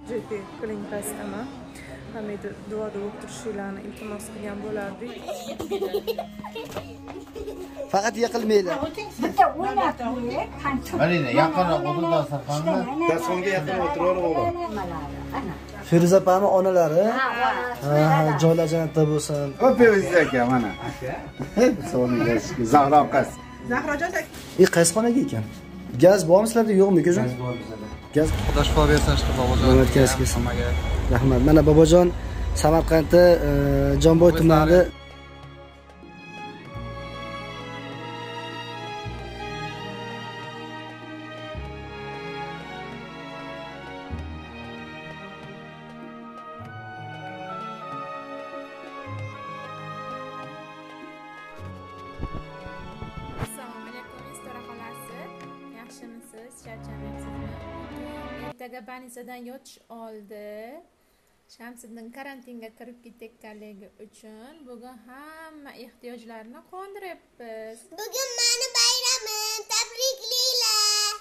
JP klinikasidaman. Hamida duoda o'tirishinglarni iltimos qilgan bo'lardik. Faqat yiqilmaylar. Bitta o'ynab qo'yib, Marina, yaqinroq o'tirdan sarqanmi? Dastonga yaqin o'tirib o'g'lim. Feruza opani onalari. Joylar jannatda bo'lsin. O'pingiz aka mana. Soniga Zahro qiz. Zahrojon aka. Qaysi xonaga ekan? Gaz bormi sizlarda, yo'qmi ukajon? Gaz. Xudo shifo bersin ishqi bobojon. Rahmat kelsin. Rahmat. Mana bobojon Samarqandda Jonboy tumanida Ertaga banisadan yotish oldi. Shamsiddin karantinga kirib ketganligi uchun bugun hamma ehtiyojlarini qondiryapmiz. Bugun meni bayramim, tabriklanglar.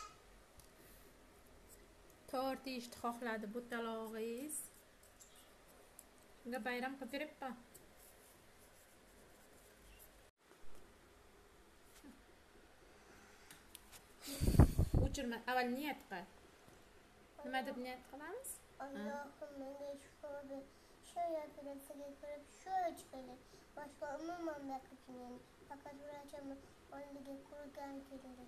Tort yeyishni xohladi bu talog'iz. Shunga bayram qilib beribman. O'chirma, avval niyat qil. Nima deb niyat qilamiz? Allohim menga shifo ber. Shu operatsiyaga kirib shu ichqilik. Boshqa umuman baqirmayman. Faqat vrachim oldiga ko'rgan keladi.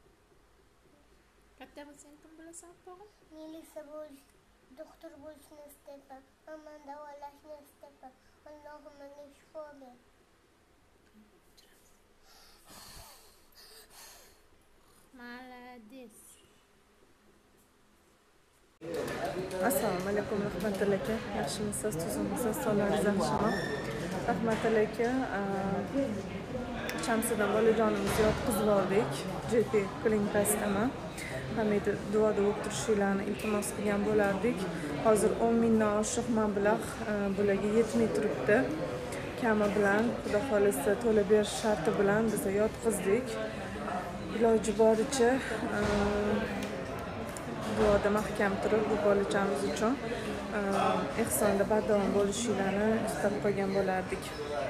Katta bo'lsang kim bo'lasan, tog'im? Milisa bo'lish, doktor bo'lishni istayman. Ammani davolashni istayman. Allohim menga shifo ber. Malades. Assalomu alaykum rahmatulloh aka. Yaxshimisiz, tuzimisiz, sonlaringiz yaxshimi? Rahmatulloh aka, Shamsiddin bolajonimizni yotqizib oldik. JP klinikasidaman. Hamida duoda o'tirishinglarni iltimos qilgan bo'lardik. Hozir 10 mingdan oshiq mablag' bularga yetmay turibdi. Kami bilan, xudo xolisa to'lab berish sharti bilan biz yotqizdik. Iloji boricha duoda mahkam turib bu bolachamiz uchun ehsonda bardavom bo'lishinglarni istab qolgan bo'lardik.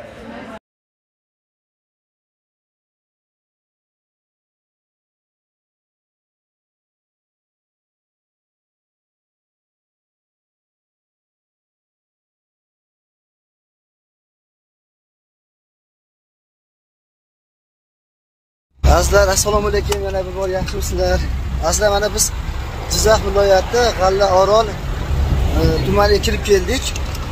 Azizlar, assalomu alaykum. Yana bir bor yaxshimisizlar? Azizlar, mana biz Jizzax viloyati G'allaorol tumaniga kirib keldik.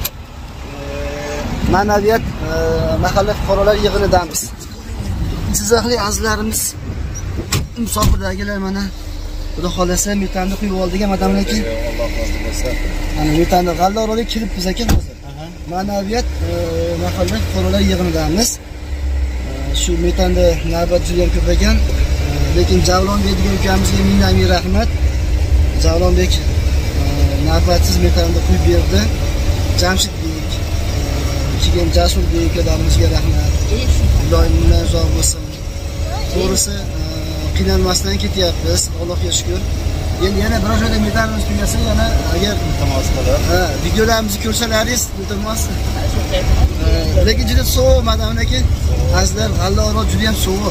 Ma'naviyat mahalla fuqarolar yig'inidamiz. Jizzaxlik azizlarimiz musofirdagilar mana xudo xolasa metanni quyib oldik, madam aka. Alloh rozi bo'lsin. Mana metanni G'allaorolga kiribmiz aka hozir. Ma'naviyat mahalla fuqarolar yig'inidamiz. Shu metanda navbat juda ham ko'paygan, lekin Javlonbek degan ukamizga ming rahmat. Javlonbek navbatsiz metanda quyib berdi. Jamshidbek, keyin Jasurbek akalarimizga rahmat. Iloyim bilan uzoq bo'lsin. To'g'risi qiynalmasdan ketyapmiz, Allohga shukr. Endi yana biror joyda metanimiz tugasa, yana agar iltimos qilib, videolarimizni ko'rsalaringiz, iltimos. Lekin juda sovuq madam aka. Azizlar, G'allaorol juda ham sovuq.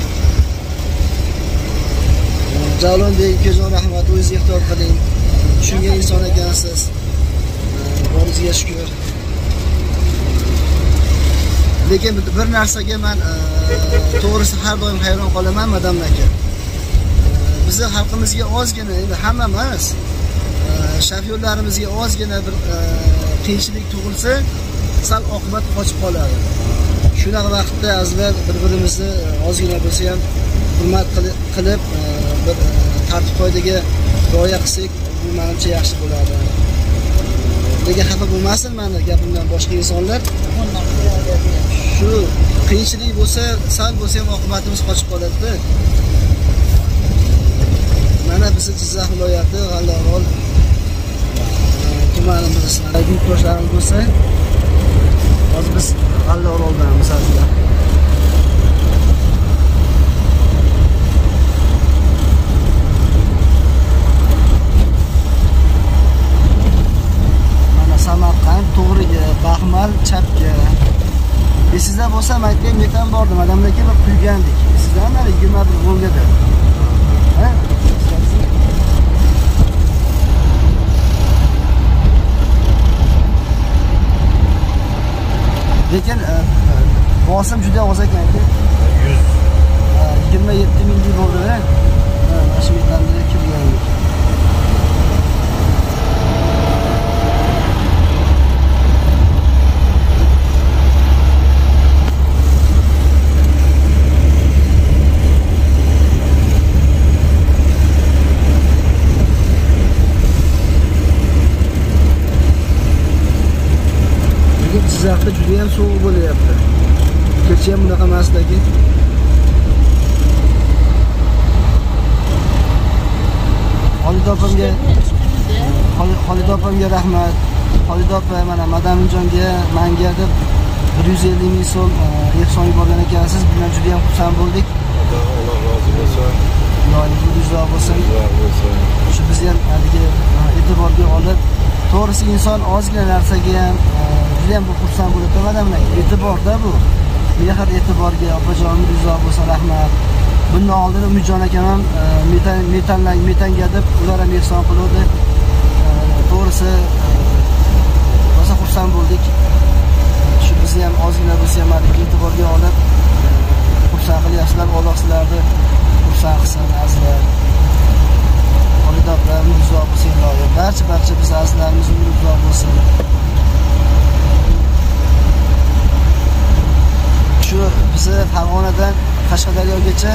Javlonbek akajon rahmat, o'zingiz ehtiyot qiling. Tushungan inson ekansiz. Boringizga shukr. Lekin bir narsaga men to'g'risi har doim hayron qolaman madam aka. Bizni xalqimizga ozgina, endi hamma emas, shofyorlarimizga ozgina bir qiyinchilik tug'ilsa, sal oqibat qochib qoladi. Shunaqa vaqtda azizlar bir-birimizni ozgina bo'lsa ham hurmat qilib bir tartib qoidaga rioya qilsak, bu menimcha yaxshi bo'ladi. Nega xafa bo'lmasin meni gapimdan boshqa insonlar? Shu qiyinchilik bo'lsa, sal bo'lsa ham oqibatimiz qochib qoladi-da. Mana biz Jizzax viloyati G'allaorol tumanimiz. Yurtdoshlarimiz bo'lsa, hozir biz G'allaoroldamiz azizlar. bo'lsa, men aytgan metan bordi, madamlarga bir quygandik. Sizdan mana 21 volgada. Ha? Lekin bosim juda oz ekan. 27 ming bo'ldi-da. Mana shu metanlarga kirgandik. Jizzaxda juda ham sovuq bo'lyapti. Kecha ham bunaqa emasdagi. Xolida opamga rahmat. Xolida opa mana Madaminjonga, menga deb 150 ming so'm ehson yuborgan ekansiz. Bundan juda ham xursand bo'ldik. Alloh rozi bo'lsin. Iloyingiz rizo bo'lsin. Shu biz ham haligi e'tiborga olib, to'g'risi inson ozgina narsaga ham juda ham xursand bo'ladi odamlar. E'tiborda bu. Mehr e'tiborga opajonim rizo bo'lsin, rahmat. Bundan oldin Umidjon akam ham metanga deb ular ham ehson qildi. To'g'risi rosa xursand bo'ldik. Shu bizni ham ozgina bo'lsa ham e'tiborga olib xursand qilyapsizlar. Alloh sizlarni xursand qilsin azizlar. Xolida opam rizo bo'lsin, iloyim. Barcha biz azizlarimiz rizo bo'lsin. Shu bizni Farg'onadan Qashqadaryogacha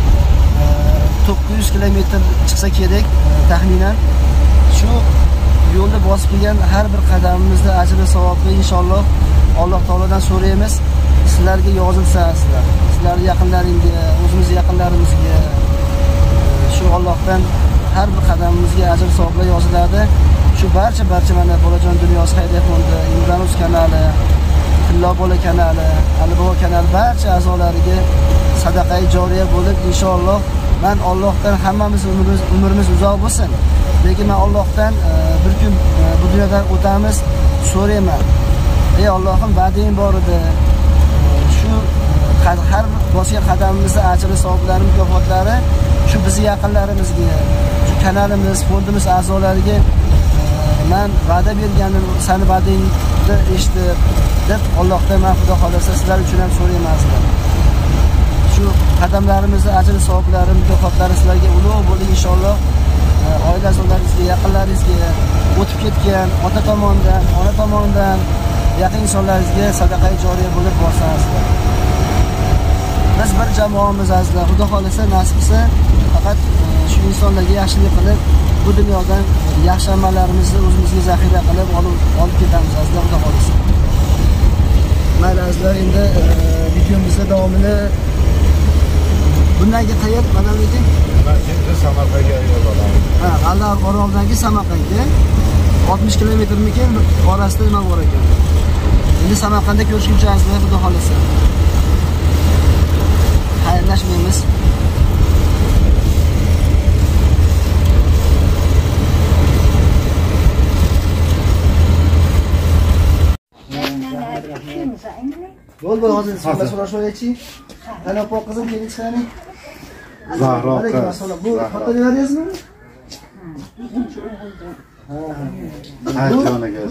900 kilometr chiqsa kerak taxminan. Shu yo'lda bosib kelgan har bir qadamimizda ajri savobni inshaalloh Alloh taolodan so'raymiz. Sizlarga yozilsasizlar. Sizlarning yaqinlaringga, o'zimiz yaqinlarimizga shu Allohdan har bir qadamimizga ajr savoblar yoziladi. Shu barcha mana Bolajon dunyosi xayriya fondi, Imronuz kanali, Tillo bola kanali, Alibobo kanali barcha a'zolariga sadaqai joriya bo'lib inshaalloh men Allohdan hammamiz umrimiz uzoq bo'lsin. Lekin men Allohdan bir kun bu dunyodan o'tamiz so'rayman. Ey Allohim, va'ding bor edi. Shu har bosgan qadamimizda ajri savoblar mukofotlari shu bizni yaqinlarimizga, shu kanalimiz, fondimiz a'zolariga men va'da berganim, seni va'dingni eshitib deb Allohdan men xudo xolasa sizlar uchun ham so'rayman. Shu qadamlarimizda ajri savoblari mukofotlari sizlarga ulug' bo'ldi inshaalloh. Oila a'zolaringizga, yaqinlaringizga, o'tib ketgan ota tomonidan, ona tomonidan yaqin insonlaringizga sadaqai joriya bo'lib borsangizlar. Biz bir jamoamiz azizlar. Xudo xolasa nasib qilsa faqat shu insonlarga yaxshilik qilib, bu dunyodan yaxshi amallarimizni o'zimizga zaxira qilib olib ketamiz azizlar, xudo xolasa. Mayli azizlar, endi videomizning davomini bundan qayerga qadamlaydi? Endi Samarqandga yo'l olamiz. Ha, G'allar Orolidagi Samarqandga 60 kilometrmikin orasida nima bor ekan? Endi Samarqandda ko'rishguncha azizlar, xudo xolasa. Xayrlashmaymiz. Bo'ldi, hozir sizlar so'rashmaychi. Ana pok qizim keling chiqaring. Zahro aka. Bu fotografiyangizni? Ha, jonaga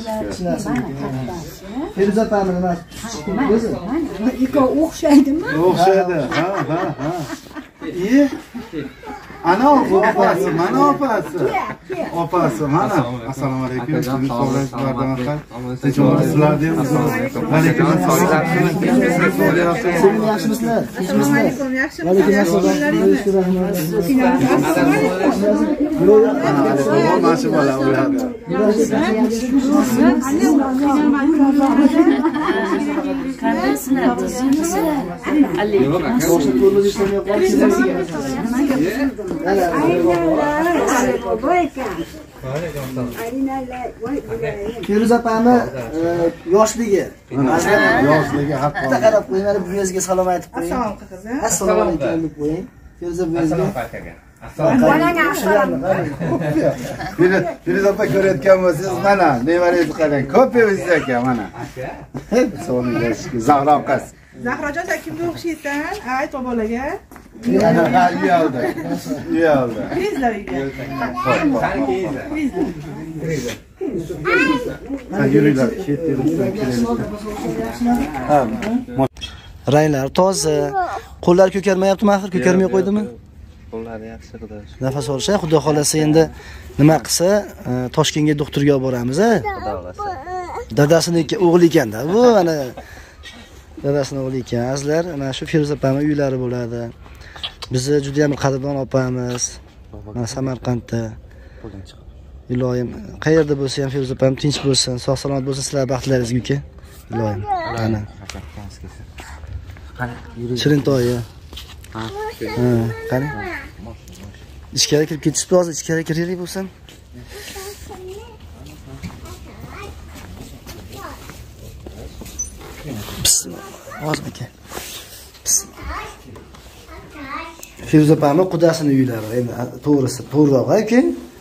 Feruza ta'mini emas. O'zi. Ikki o'xshaydimi? o'xshadi. Ha. İyi. Ana opasi, mana opasi. Opasi, mana. Assalomu alaykum. Sizni so'rashlardan qay. Sizlar deymiz. Alaykum assalom. Siz yaxshimisizlar? Assalomu alaykum, yaxshimisiz? Alaykum assalom. Masha bola o'yladi. Feruza opani yoshligi. Yoshligi hatto. Qarab qo'ying, mana buvingizga salom aytib qo'ying. Assalomu alaykum deb qo'ying. Feruza buvingizga. Feruza opa ko'rayotgan bo'lsangiz, mana nevarangizni qarang. Ko'p ekan mana. Salom alaykum. Zahro qiz. Zahrajon sen kimga o'xshaysan? Ayt bolaga. Uyaldi. Uyaldi. Kiringlar uyga. Yürüyler. Ranglar toza. Qo'llar ko'karmayaptimi axir? Ko'karmay qo'ydimi? Qo'llari yaxshi xudo. Nafas olish, xudo xolasa endi nima qilsa, Toshkentga doktorga olib boramiz, a? Xudo xolasa. Dadasiniki o'g'li ekanda. Bu ana dadasini o'g'li ekan. Azlar, ana shu Feruza opamning uylari bo'ladi. Bizni juda ham qadrdon opamiz. Mana Samarqandda. Iloyim, qayerda bo'lsa ham Feruza opam tinch bo'lsin, sog' salomat bo'lsin, sizlar baxtlaringizga uka. Iloyim. Ana. Shirintoyi. Ha, qani? Ichkariga kirib ketishib hozir ichkariga kiraylik bo'lsam. Hozir aka. Feruza opamning qudasini uylari, endi to'g'risi, to'g'riroq aka.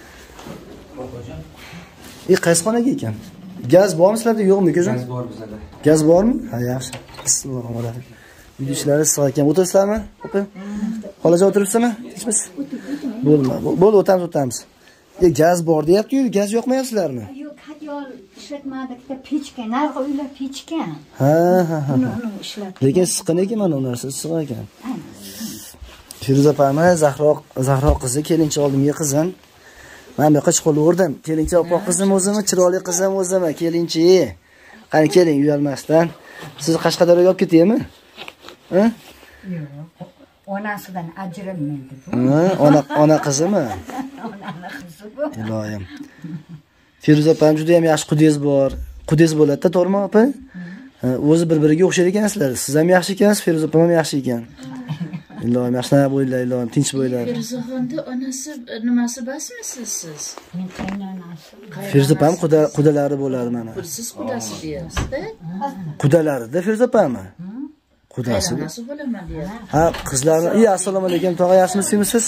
Qaysi xonaga ekan? Gaz bormi sizlarda, yo'qmi ukajon? Gaz bor bizda. Gaz bormi? Ha, yaxshi. Bismillahirrohmanirrohim. Uyda ishlari issiq ekan. O'tirsizlarmi? Opa. Xolajon o'tiribsizmi? Tinchmiz? Bo'ldi, o'tamiz. Gaz bor deyapti-yu, gaz yoqmayapsizlarmi? Yo'q, hadyol ishlatmadik-da, pechka, narxi uylar pechka. Ha. Uni ishlatdik. Lekin issiqqan ekan mana u narsa, issiq ekan. Feruza opami Zahro qizi kelinchi oldimga qizim. Men bu yoqqa chiqaverdim. Kelinchi opa qizim o'zimi, chiroyli qizim o'zimi, kelinchi. Qani keling uyalmasdan. Siz Qashqadaryoga olib ketaymi? Ha? Yo'q. Onasidan ajralmaydi bu. Ona qizimi? Onani qizi bu. Iloyim. Feruza opam juda ham yaxshi qudiz bor. Qudiz bo'ladi-da, to'g'rimi opa? O'zi bir-biriga o'xshar ekansizlar. Siz ham yaxshi ekansiz, Feruza opam ham yaxshi ekan. Iloyim, yaxshi bo'linglar, iloyim, tinch bo'linglar. Feruzaxonni onasi nimasi basmisiz siz? Men qaynonasi. Feruza opam qudalari bo'ladi mana. Siz qudasi deyapsiz-da? Qudalarida Feruza opami? Qudasi. Onasi bo'laman deyapsiz. Ha, qizlarni, assalomu alaykum, tog'a yaxshimisiz?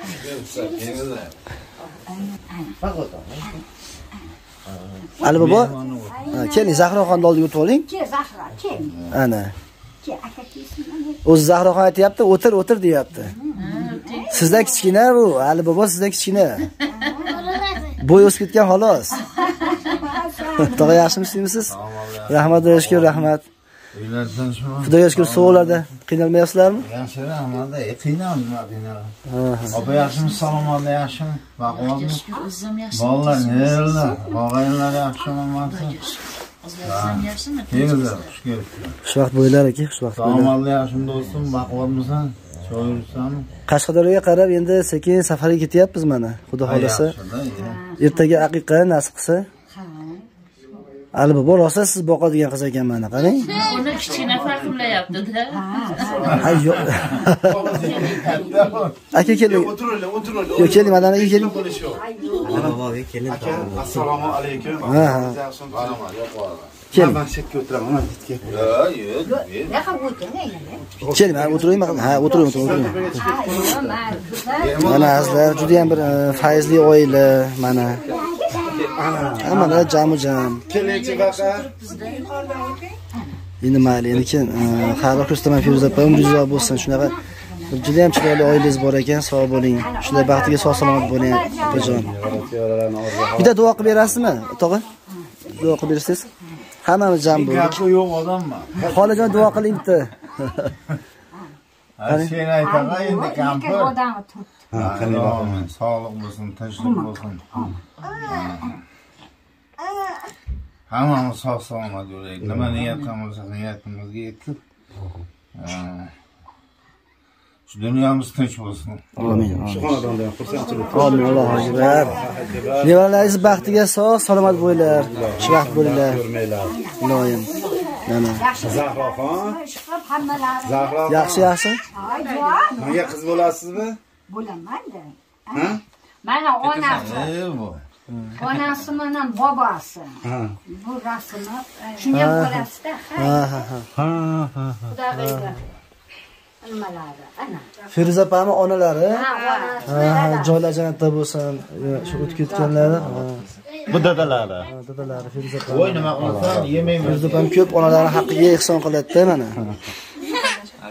Ali bobo, keling Zahroxonni oldiga o'tib oling. Ke Zahra, ke. Ana. Ke aka kelsin. O'zi Zahroxon aytayapti, o'tir deyapti. Sizda kichkina bu, Ali bobo sizda kichkina. Bo'y o'sib ketgan xolos. Tog'a yaxshimisiz? Rahmat, shukr, rahmat. Uylar tinchmi? Xudoga shukr, sovuqlarda qiynalmayapsizlarmi? Yaxshi, amanda qiynalmayman. Opa yaxshimi, salomatli yaxshimi? Baquvvatmi? O'zim yaxshi. Bolalar nerlar? Og'ayinlar yaxshimi, mansi? O'zim yaxshimi? Tegizlar, shukr. Xushvaqt bo'ylar aka, xushvaqt bo'ylar. Salomatli yaxshimi do'stim, baquvvatmisan? Choy yuribsanmi? Qashqadaryoga qarab endi sekin safarga ketyapmiz mana, xudo xolasa. Ertaga aqiqa nasib qilsa. Ali bobo rosa siz boqadigan qiz ekan mana, qarang. Uni kichkina fahmlayapti-da. Ha, yo'q. Aka keling. O'tiringlar. Yo'q, keling, madana keling. Boboga kelin. Assalomu alaykum. Ha. Keling. Ben şekil oturamam. Keling, men o'tiraymi? Ha, o'tiring. Mana azlar juda ham bir fayzli oila mana. Mana jam. Kelinchi baqa. Endi mayli, lekin xabar ko'rsataman Feruza opam, umringiz bo'lsin. Shunaqa juda ham chiroyli oilangiz bor ekan, sog' bo'ling. Shunday baxtiga sog' salomat bo'ling, opajon. Bitta duo qilib berasizmi, tog'a? Duo qilib berasiz? Hammamiz jam bo'ldik. Gapi yo'q odammi? Xolajon duo qiling bitta. Sen aytaqa endi kampir. Odamni tut. Sog'lik bo'lsin, tinchlik bo'lsin. Hammamiz sog' salomat bo'laylik. Nima niyat qilsa niyatimizga yetib. Shu dunyomiz tinch bo'lsin. Amin. Shu xonadondan xursandchilik. Amin, Allohu akbar. Nevaralaringiz baxtiga sog' salomat bo'linglar. Xushvaqt bo'linglar. Iloyim. Mana. Zahroxon. Hammalari. Zahroxon. Yaxshi. Menga qiz bo'lasizmi? Bo'laman-da. Ha? Mana onasi. Onasi bilan bobosi. Bu rasmni shunga bo'lasizda. Ha. Xudoga nimalari? Ana. Feruza opamning onalari. Joylar jannatda bo'lsin. Shu o'tib ketganlari. Bu dadalari. Dadalari Feruza opam. Voy nima qilasan? Yemayman. Feruza opam ko'p onalarning haqqiga ehson qiladi-da mana.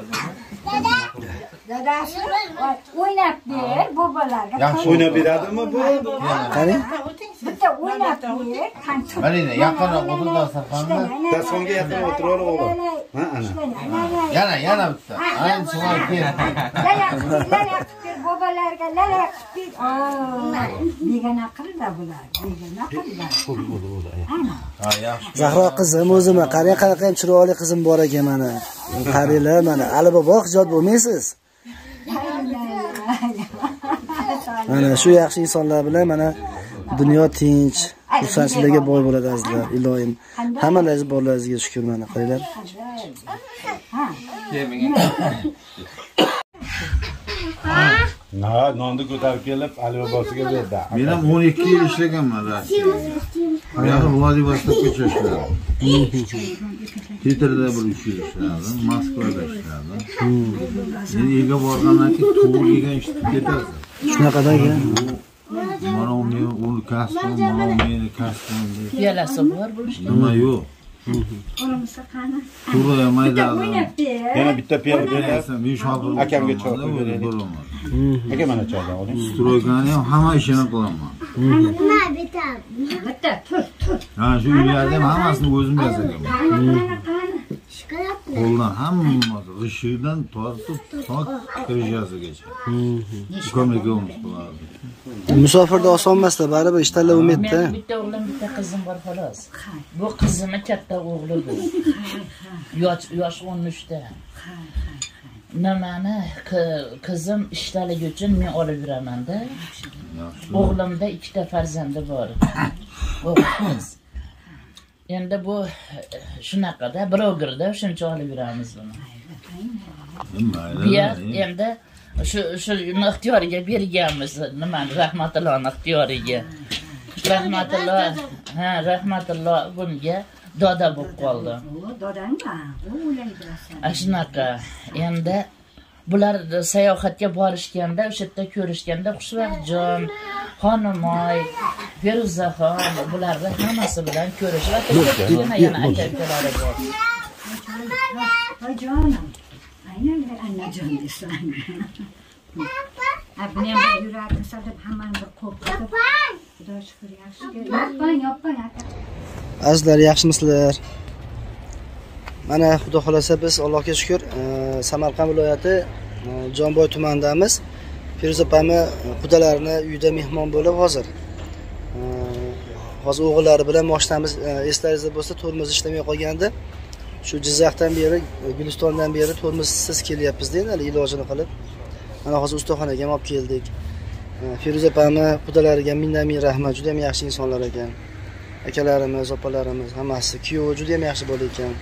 Dadasi o'ynab ber bobolarga. Yaxshi o'ynab beradimi bu? Qani? Bitta o'ynab ber. Mana yaqinroq o'tirdi dasturxonda. Dasturxonga yaqin o'tirib o'g'lim. Ha, ana. Yana bitta. Ayni suvol ber. Lala qilib bobolarga lala qilib. Begona qildi bular. Begona qildi. Ha, yaxshi. Zahro qizim o'zimga qarang, qanaqa ham chiroyli qizim bor ekan mana. Qaranglar mana Ali bobo hijot bo'lmaysiz. Mana shu yaxshi insonlar bilan mana dunyo tinch, xursandchilikka boy bo'ladi azizlar. Ilohim hammalaringiz borlaringizga shukr mana qaranglar. Ha, nonni ko'tarib kelib Ali bobosiga berdi. Men ham 12 yil ishlaganman Rossiyada. Men Vladivostokda ishladim. Petrda bir 3 yil ishladim, Moskvada ishladim. Men uyga borgandan keyin to'g'ri yegan ishni ketadi. Shunaqadan ekan. Mana men kasbim, mana meni kasbim. Piyolasi bor bu ishda. Nima yo'q. To'g'ri mayda. Yana bitta piyola berasam, Men shofir akamga choy beraylik. Aka mana choydan oling. Stroykani ham hamma ishini qilaman. Bitta tur. Ha, shu uylarda ham hammasini o'zim yasagan. Qo'ldan hammasi g'ishidan tortib, kirishasigacha. Ko'magimiz bo'ladi. Musofirda oson emas-da, baribir ishtalar umidda. Men bitta o'g'lim, bitta qizim bor xolos. Bu qizimni katta o'g'li bu. Yosh 13 da. Nimani qizim ishligi uchun men olib yuraman-da. O'g'limda 2 ta farzandi bor. O'g'il. Endi bu shunaqada blogerda shuncha olib yuramiz buni. Biya endi shu ixtiyoriga berganmiz, nimani rahmatullohning ixtiyoriga. Rahmatulloh bunga doda bo'lib qoldi. Shunaqa. Endi bular sayohatga borishganda, o'sha yerda ko'rishganda Xushvaqtjon, Xonimoy, Feruzaxon bularni hammasi bilan ko'rishib, yana aka-ukalari bor. Jonim. Aynan annajon desam. Abnem yuragim sadab hammani bir qo'rqitib. Xudo shukr yaxshi. Yoppang aka. Azizlar, yaxshimisizlar? Mana xudo xolasa biz Allohga shukr Samarqand viloyati Jonboy tumanidamiz. Feruza opamni qudalarini uyda mehmon bo'lib hozir o'g'illari bilan moshinamiz eslaringizda bo'lsa tormoz ishlamay qolgandi. Shu Jizzaxdan beri, Gulistondan beri tormozsiz kelyapmiz-da, endi ilojini qilib. Mana hozir ustaxonaga olib keldik. Feruza opamni qudalariga ming rahmat, juda ham yaxshi insonlar ekan. Akalarimiz, opalarimiz hammasi kuyovi juda ham yaxshi bo'lar ekan.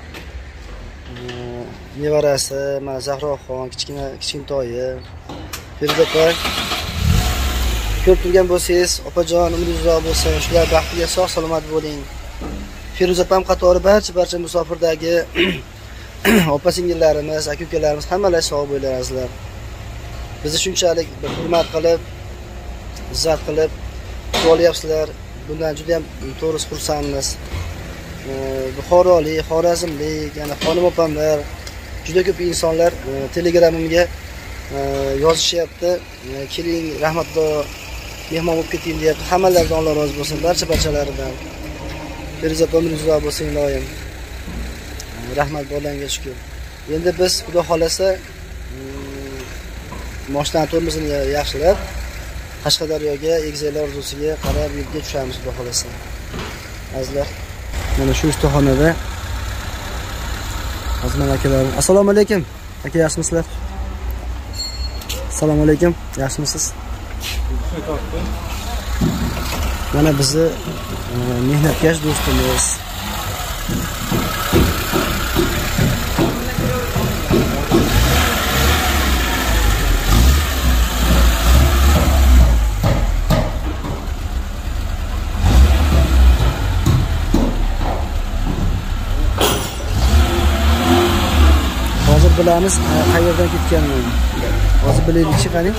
Nevarasi, mana Zahroxon, kichkintoyi. Feruza opa ko'rib turgan bo'lsangiz, opajon umringiz uzoq bo'lsin, shular baxtiga sog' salomat bo'ling. Feruza opam qatori barcha musofirdagi opa-singillarimiz, aka-ukalarimiz hammalari sog' bo'lasizlar. Bizni shunchalik hurmat qilib, izzat qilib qo'yapsizlar. Bundan juda ham to'g'ri xursandmiz. Buxorolik, Xorazmlik, yana xonim opamlar, juda ko'p insonlar Telegramimga yozishyapti. Keling, rahmatulloh mehmon bo'lib keting deyapti. Hammalaridan Alloh rozi bo'lsin, barchalaridan. Feruza opam uzoq bo'lsin iloyim. Rahmat bo'langa shukr. Endi biz xudo xolasa moshina tormozini yaxshilab Qashqadaryoga, egizaklar orzusiga qarab yo'lga tushamiz xudo xolasa. Azizlar, mana shu ustaxonada Azman akalarim. Assalomu alaykum. Aka, yaxshimisizlar? Assalomu alaykum. Yaxshimisiz? Mana bizni mehnatkash do'stimiz. Hozir bilamiz qayerdan ketganini. Hozir bilaylik-chi, qani?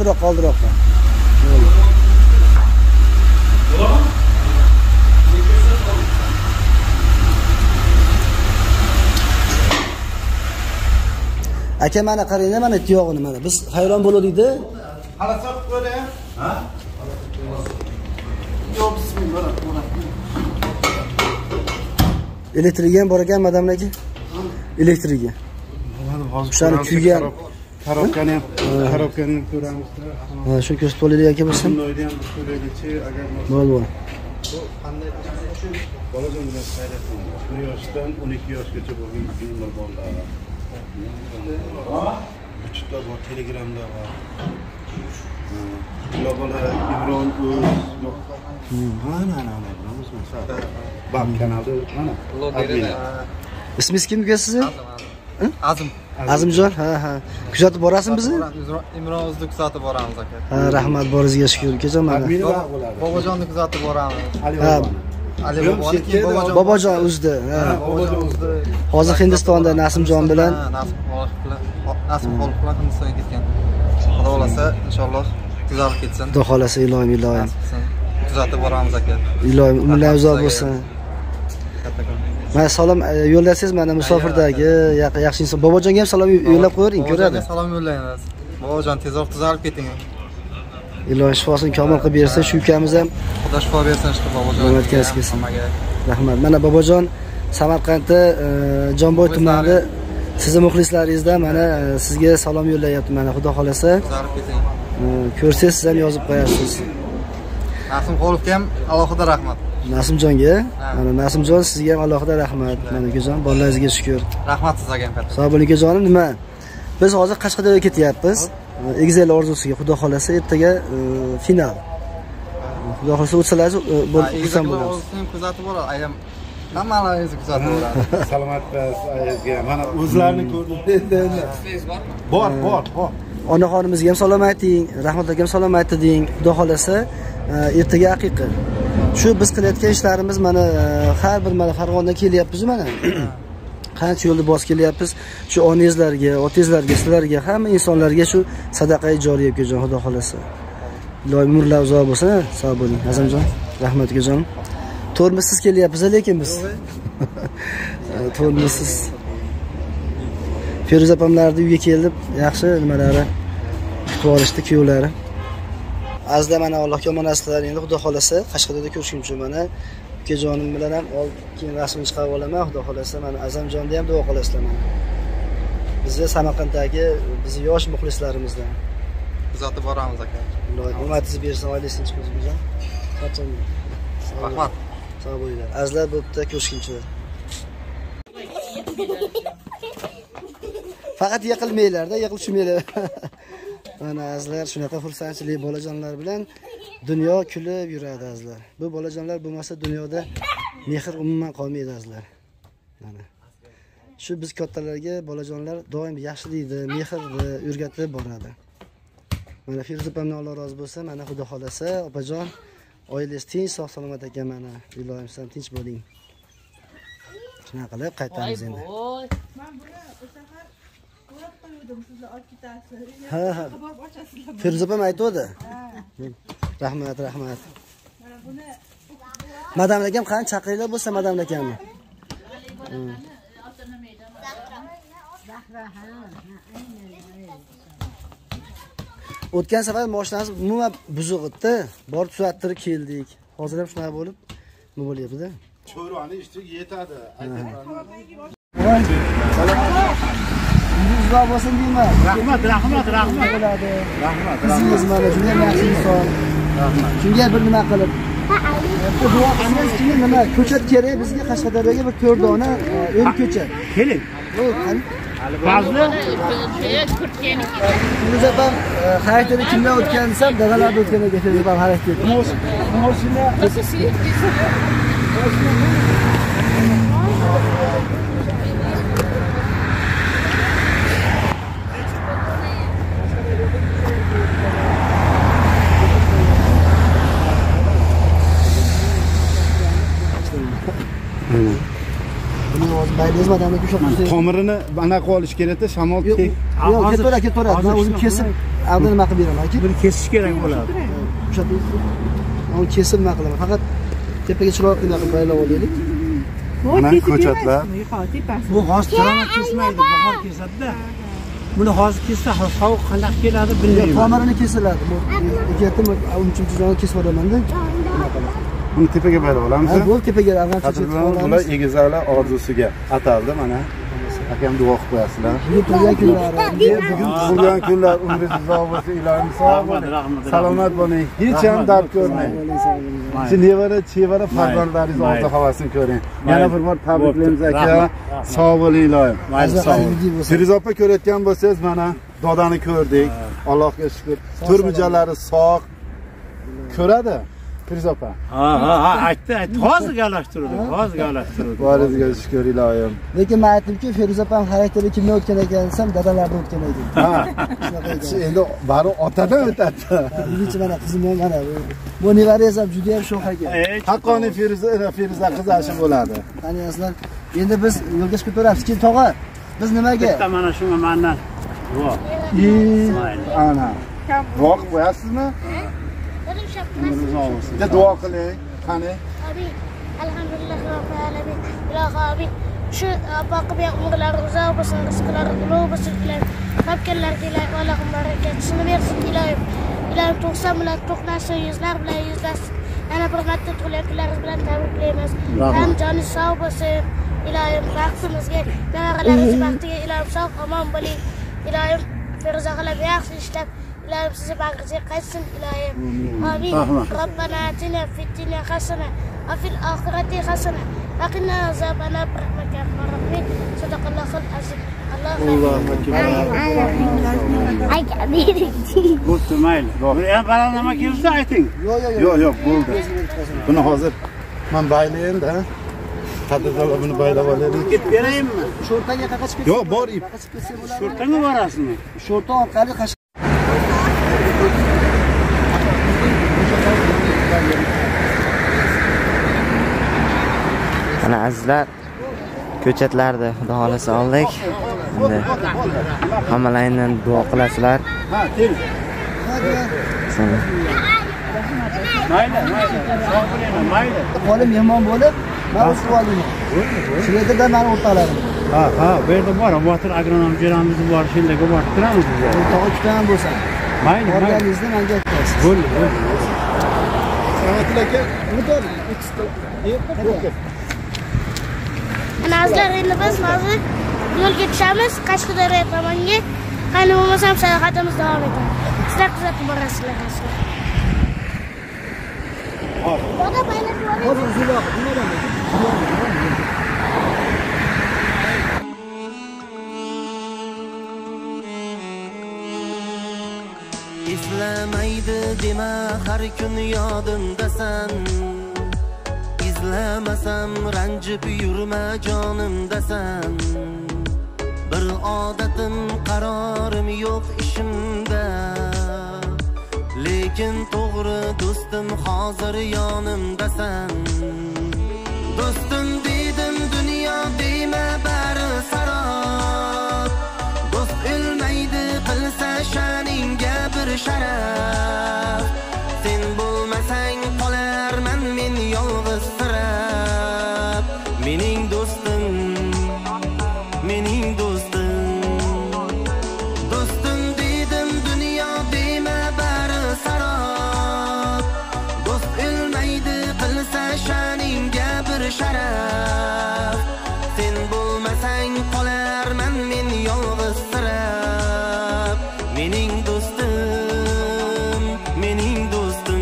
oldiroqqa. Aka mana qaranglar, mana tiyog'ini mana. Biz hayron bo'ldik-da. Qarasak ko'ra. Ha? Yo'q, bismillah. Elektrigi ham bor ekan, madam aka. Elektrigi. O'shani kuygan Tarobkani ko'ramiz. Ha, shu ko'rsatib olaylik aka bo'lsin. Bundoyni ham ko'raylikchi, agar Bo'ldi. bu qanday shu bolajon bilan saylasin. 1 yoshdan 12 yoshgacha bo'lgan bolalar. Uchtda bor, Telegramda bor. Global Imron mana. Bak kanalda mana. Ismingiz kim aka sizni? Azim. Azimjon, ha. Kuzatib borasizmi bizni? Imron o'zni kuzatib boramiz aka. Ha, rahmat, boringizga shukr. Kecha mana. Bobojonni kuzatib boramiz. Ha. Ali Boboniki Bobojon o'zida. Ha. Bobojon o'zida. Hozir Hindistonda Nasimjon bilan. Nasim Xoliq bilan Hindistonga ketgan. Xudo xolasa inshaalloh tuzalib ketsin. Xudo xolasa ilohim. Kuzatib boramiz aka. Ilohim umrlar uzoq bo'lsin. Mana salom yo'llasangiz, mana musofırdagi yaxshi inson. Bobojonga ham salom yo'llab qo'ying, ko'radi. Salom yo'llaymiz. Bobojon tezroq tuzalib keting. Ilohim shifosini komil qilib bersin. Shu ukamiz ham Xudo shifo bersin shu Bobojon. Rahmat. Mana Bobojon Samarqandda Jonboy tumanida sizni muxlislaringizdan mana sizga salom yo'llayapti. Mana Xudo xolasa tuzalib keting. Ko'rsangiz siz ham yozib qo'yasiz. Nasim Xolovga ham alohida rahmat. Nasimjonga, mana Nasimjon sizga ham alohida rahmat. Mana akajon, bolalaringizga shukr. Rahmat sizga ham katta. Sog' bo'ling akajonim. Nima? Biz hozir Qashqadaryoga ketyapmiz. Egizaklar orzusiga Xudo xolasa ertaga final. Xudo xolasa o'tsalar bo'lsam bo'lamiz. O'zini kuzatib boradi. Ayam hammalaringizni kuzatib boradi. Salomat ayazga. Mana o'zlarini ko'rdim. Bor. Onaxonimizga ham salom ayting, Rahmat akaga ham salom aytding. Xudo xolasa ertaga haqiqa. Shu biz qilayotgan ishlarimiz mana har bir mana Farg'onadan kelyapmiz mana. Qancha yo'lni bosib kelyapmiz. Shu onangizlarga, otangizlarga, sizlarga, hamma insonlarga shu sadaqa joriy akajon, Xudo xolasa. Ilohim umrlar uzoq bo'lsin. Sog' bo'ling, Azamjon. Rahmat akajon. To'rmisiz kelyapmiz lekin biz. To'rmisiz. Feruza opamlarning uyiga kelib, yaxshi nimalari kutib olishdi kuyovlari. Azda mana Allohga omonat qilaring, Xudo xolasa Qashqadaryoda ko'rishguncha mana ukajonim bilan ham keyin rasmini chiqarib olaman. Xudo xolasa mana Azamjonni ham duo qilasizlar mana. Bizni Samarqanddagi bizni yosh muxlislarimizdan Kuzatib boramiz aka. Ilohim omadingizni bersin, oilangizni chiqarsin. Qachon? Rahmat. Sog' bo'linglar. Azlar bo'pti, ko'rishguncha. Faqat yiqilmanglar-da, yiqilishmanglar. Mana azlar shunaqa xursandchilik bolajonlar bilan dunyo kulib yuradi azlar. Bu bolajonlar bo'lmasa dunyoda mehr umuman qolmaydi azlar. Mana shu biz kattalarga bolajonlar doim yaxshilikni, mehrni o'rgatib boradi. Mana Feruza opamdan Alloh rozi bo'lsin. Mana Xudo xolasa opajon oilangiz tinch, sog' salomat ekan mana. Ilohim siz ham tinch bo'ling. Shunaqa qilib qaytamiz endi. Men buni o'sha har ko'rib qo'ydim, sizlar olib ketasiz. Ha. Feruza opam aytdi. Rahmat. Mana buni Madam akam qani chaqiringlar bo'lsa madam akamni. O'tgan safar mashinamiz umuman buzuq edi. Borib tuzattirib keldik. Hozir ham shunaqa bo'lib, nima bo'lyapti-da? Cho'roni ishtiga yetadi. Yuzlar bo'lsin deyman. Rahmat. Bo'ladi. Siz mana juda yaxshi inson. Rahmat. Shunga bir nima qilib duo qilsangiz, nima ko'chat kerak bizga Qashqadaryoga bir 4 dona o'ng ko'chat. Keling. Fazli. Biz ham xaritada kimlar o'tgan desam, dadalarda o'tgan ekan, biz ham xarit etdik. Mashina Buni hozir xizmat ham o'sha tomirini anaqa olish kerakda, shamol yo'q, ketaveradi. Men o'zim kesib, avval nima qilib beraman. Buni kesish kerak bo'ladi. O'sha uni kesib nima qilaman. Faqat tepaga chiroq qilib baylab olaylik. Mana ko'chatlar. Bu hozir chiroqni kesmaydi, bahor kesadi-da. Buni hozir kessa sovuq qanday keladi bilmayman. Tomirini kesiladi. Bu yerda 13-joyni kesib olaman-da. Buni tepaga baylab olamiz. Ha, bu tepaga avval bular egizaklar orzusiga ataldi mana. Akam duo qilib qo'yasizlar. Bugun tug'ilgan kunlar umringiz uzoq bo'lsin, ilohim sog' bo'ling. Salomat bo'ling. Hech ham dard ko'rmang. Shu nevara farzandlaringiz orzu havasini ko'ring. Yana bir bor tabriklaymiz aka. Sog' bo'ling ilohim. Mayli, sog' bo'ling. Firiz opa ko'rayotgan bo'lsangiz mana dodani ko'rdik. Allohga shukr. Turmujalari sog' ko'radi. Firiz opa. Ha, aytdi. Hozir gaplashtirdik. Boringizga shukr ilohim. Lekin men aytdimki, Firiz opam xarakteri kimdan o'tgan ekan desam, dadalardan o'tgan ekan. Ha. Endi bari otadan o'tadi. Birinchi mana qizim mana bu nevarangiz ham juda ham sho'x ekan. Haqqoniy Firiza qizashi bo'ladi. Taniyasizlar. Endi biz yo'lga chiqib turamiz. Keyin tog'a, biz nimaga? Bitta mana shunga mendan. Ana. Duo qilib qo'yasizmi? Duo qiling. Qani? Amin. Alhamdulillah robbil alamin. Ilohi amin. Shu boqib umrlari uzoq bo'lsin, rizqlari ulug' bo'lsin ilohim. Topganlarga ilohim Allohim barakatini bersin ilohim. Ilohim 90 bilan to'qnashsin, yuzlar bilan yuzlasin. Yana bir marta tug'ilgan kunlaringiz bilan tabriklaymiz. Ham joningiz sog' bo'lsin. Ilohim baxtimizga, nevaralaringiz baxtiga ilohim sog' omon bo'ling. Ilohim Feruza xolam yaxshi ishlab ilohim sizni bag'ringizga qaytsin ilohim. Amin. Robbana atina fid dunya hasana va fil oxirati hasana va qina azobannar rahmatika robbik. Sadaqallohul azim. Allohu akbar. Bo'pti, mayli. Endi baland nima kelsa ayting. Yo'q, bo'ldi. Buni hozir men baylayman-da. Qadrdonlar buni baylab olaylik. Ketib beraymi? Sho'rtaga qaqach ketsa. Yo'q, bor ip. Sho'rtanga borasizmi? Sho'rta orqali Mana azizlar, ko'chatlarni xudo xolasa oldik. Endi hammalardan duo qilasizlar. Ha, kel. Mayli. Qo'lim yomon bo'lib, men o'sib oldim. Shu yerda meni o'rtalarim. Ha, bu yerda bor. Botir agronom jo'ramiz bor, shundaga borib turamiz biz. Tog'a kutaman bo'lsa. Mayli. Borganingizni menga aytasiz. Bo'ldi. Rahmatli aka, motor Ana azizlar, endi biz hozir yo'lga tushamiz Qashqadaryo tomonga. Qani bo'lmasam sayohatimiz davom etadi. Sizlar kuzatib borasizlar azizlar. Boda baylab İzlemaydi deme her gün yodimdasan. İzlemasam ranjib yurma jonimdasan. Bir odatim qarorim yo'q ishimda. Lekin to'g'ri do'stim hozir yonimdasan. Do'stim dedim dunyo deyma bari sarob. Do'st o'lmaydi bilsa sha'ningga bir sharaf. Sen bo'lmasang qolarman men yolg'iz sirab. Mening do'stim, mening do'stim. Do'stim dedim dunyo deyma bari sarob. Do'st o'lmaydi bilsa sha'ningga bir sharaf. Sen bo'lmasang qolarman men yolg'iz sirab. Mening do'stim, mening do'stim.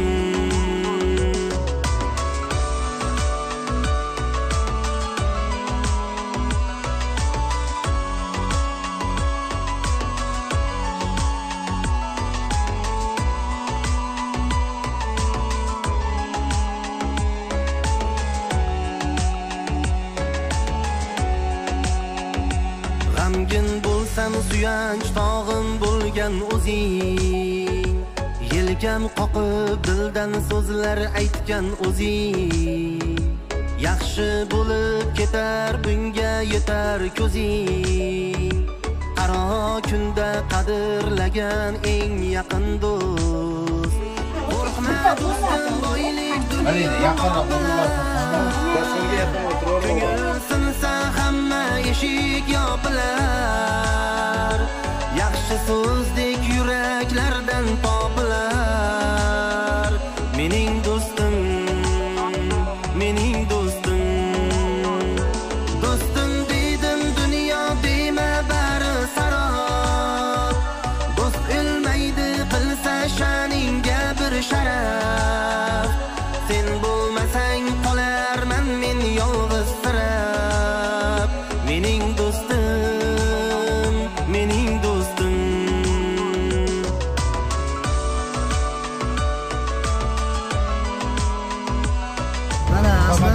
G'amgin bo'lsam suyanch tog'im bo'lgan o'zing. Yelkam qoqib dildan so'zlar aytgan o'zing. yaxshi bo'lib ketar bunga yetar ko'zing qaro kunda qadrlagan eng yaqin do'st qo'rqma do'stim boylik dunyo ko'ngil sinsa hamma eshik yopilar yaxshi so'zdek yuraklardan topilar mening do'stim mening do'stim do'stim dedim dunyo dema bari sarob do'st o'lmaydi qilsa sha'ningga bir sharaf sen bo'lmasang qolarman men yolg'iz sirab mening do'stim mening do'stim mana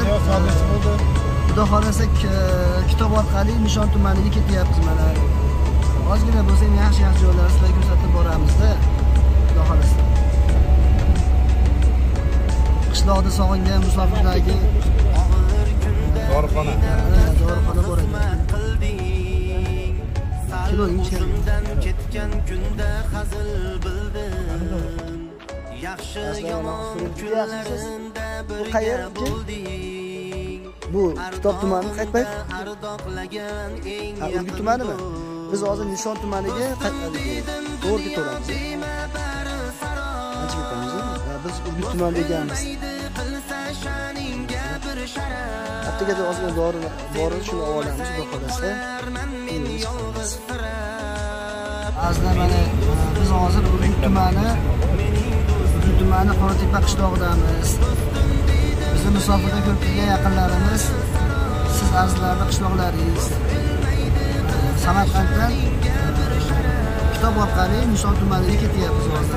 xudo xolasa kitob orqali Nishon tumaniga ketyapmiz. Mana ozgina bo'lsa ham yaxshi joylar sizlarga ko'rsatib boramizda. Xudo xolasa qishloqda sog'ingan musofirlarga dorixona bor ekan. Ko'zimdan ketgan kunda hazil bildim yaxshi yomon kunlarimda birga bo'lding bu kitob tumani qaytmaydi. Urgut tumanimi? Biz hozir Nishon tumaniga to'g'ri ketamiz. Qancha ketamiz? Biz Urgut tumani deganmiz. Hattogacha ozgina dori shuni olamiz, xudo xolasa. Azizlar, mana biz hozir Urgut tumani Qoratepa qishlog'idamiz. Bizni musofirda ko'p kelgan yaqinlarimiz, siz azizlarning qishloqlaringiz. Samarqanddan kitob orqali Nishon tumaniga ketyapmiz hozir.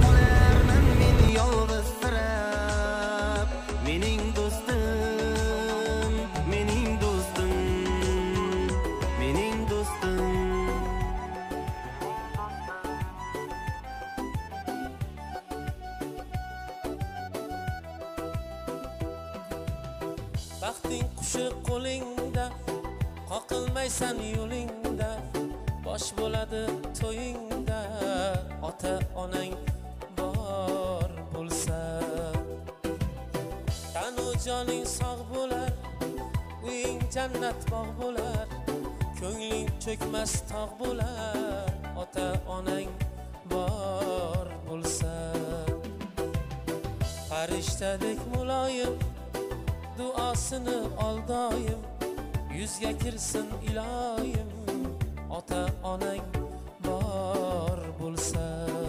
Mening do'stim, mening do'stim, mening do'stim. Baxting qushi qo'lingda, qoqilmaysan yo'lingda, bosh bo'ladi to'yingda, ota onang bor bo'lsa. Tanu joning sog' bo'lar, uying jannat bog' bo'lar, ko'ngling cho'kmas tog' bo'lar, ota onang bor bo'lsa. Farishtadek muloyim, duosini ol doim, yuzga kirsin iloyim, ota onang bor bo'lsa.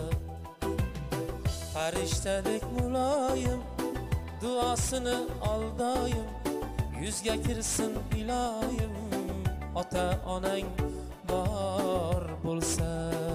Farishtadek muloyim, duosini ol doim, yuzga kirsin iloyim, ota onang bor bo'lsa.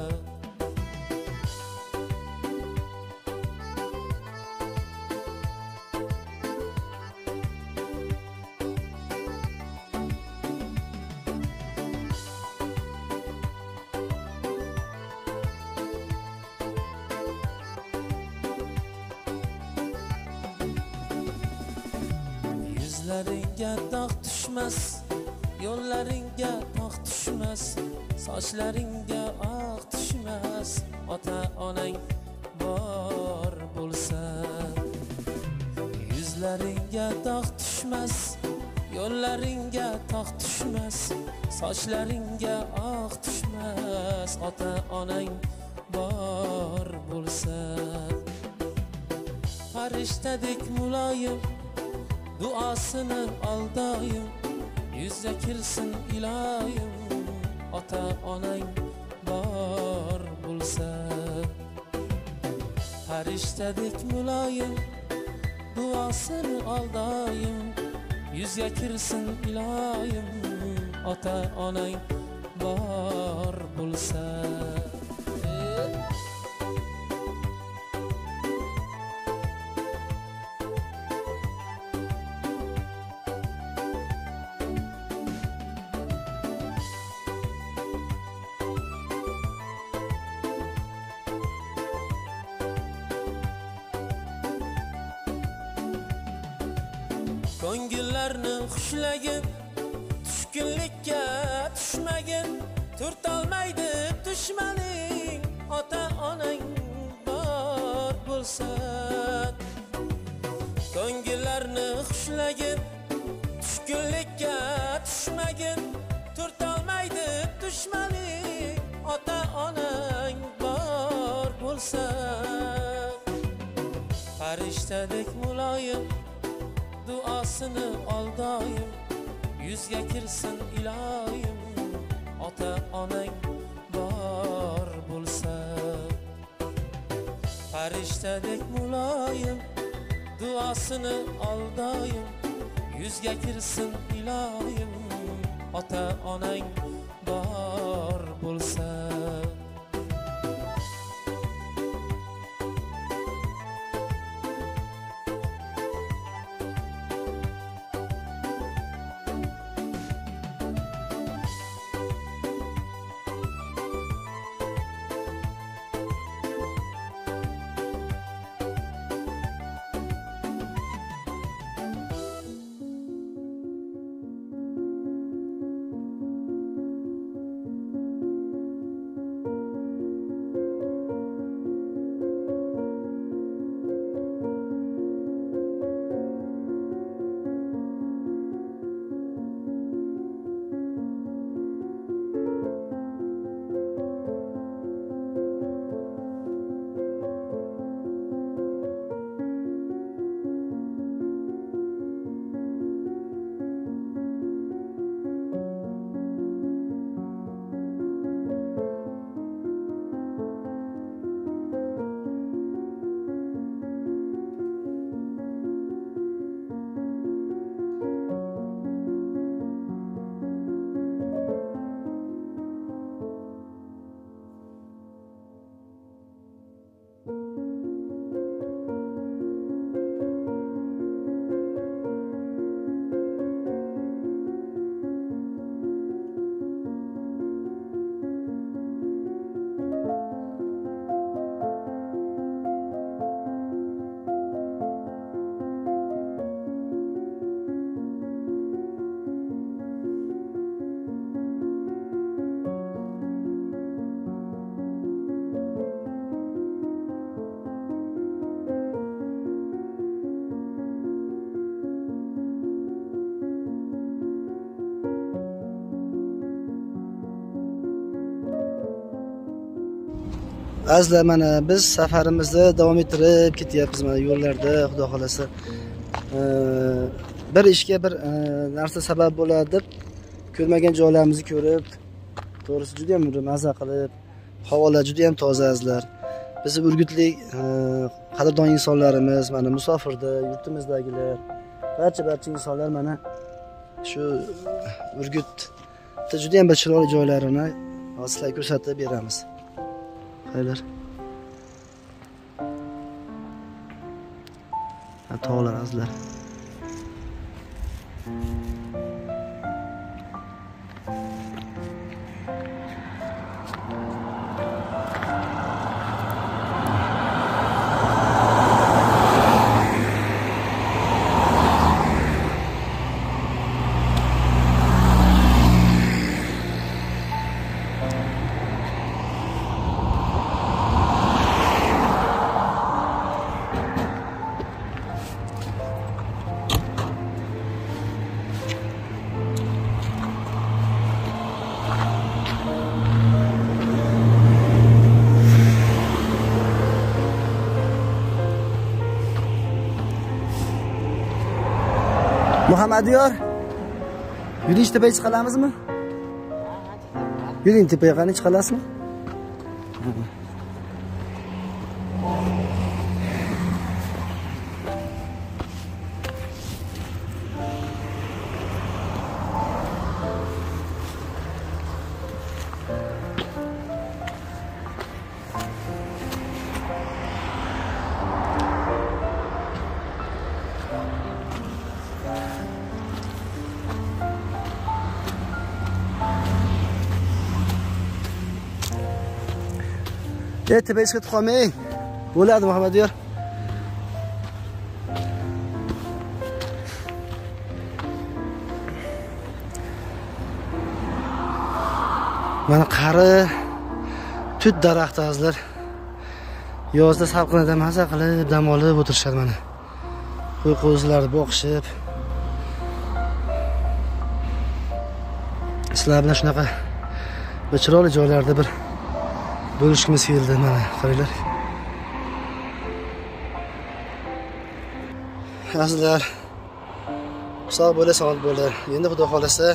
Yuzlaringga dog' tushmas, yo'llaringga tog' tushmas, sochlaringga oq tushmas, ota onang bor bo'lsa. Yuzlaringga dog' tushmas, yo'llaringga tog' tushmas, sochlaringga oq tushmas, ota onang bor bo'lsa. Farishtadek muloyim, duosini ol doim, yuzga kirsin iloyim, ota onang bor bo'lsa. Farishtadek muloyim, duosini ol doim, yuzga kirsin iloyim, ota onang bor bo'lsa. ko'ngillarni xushlagin, tushkunlikka tushmagin, turtolmaydi dushmaning, ota-onang bor bo'lsa. Ko'ngillarni xushlagin, tushkunlikka tushmagin, turtolmaydi dushmaning, ota-onang bor bo'lsa. Farishtadek muloyim, duosini oldoyim, yuzga kirsin iloyim, ota-onang bor bo'lsa. Farishtadek muloyim, duosini oldoyim, yuzga kirsin iloyim, ota-onang bor bo'lsa. Azizlar, mana biz safarimizni davom ettirib ketyapmiz mana yo'llarda, xudo xolasa. Bir ishga bir narsa sabab bo'ladi deb ko'rmagan joylarimizni ko'rib, to'g'risi juda ham maza qilib, havolar juda ham toza azizlar. Biz urgutlik qadrdon insonlarimiz, mana musofirda, yurtimizdagilar, barcha insonlar mana shu Urgutda juda ham bir chiroyli joylarini sizlarga ko'rsatib beramiz. Hayırlar. Tağlar azlar. Muhammadiyor, yürüyüş tepeye çıkalamız mı? Yürüyün tepeye, hani çıkalasın mı? Tepeye çıkıp koymayın. Bo'ladi Muhammadiyor. Mana qari tut daraxti azizlar. Yozda salqinida maza qilib dam olib o'tirishadi mana. Qo'y qo'zilarni boqishib. Sizlar bilan shunaqa bir chiroyli joylarda bir bo'lishimiz keldi mana, qaranglar. Azizlar, sog' bo'la, salomat bo'la. Endi xudo xolasa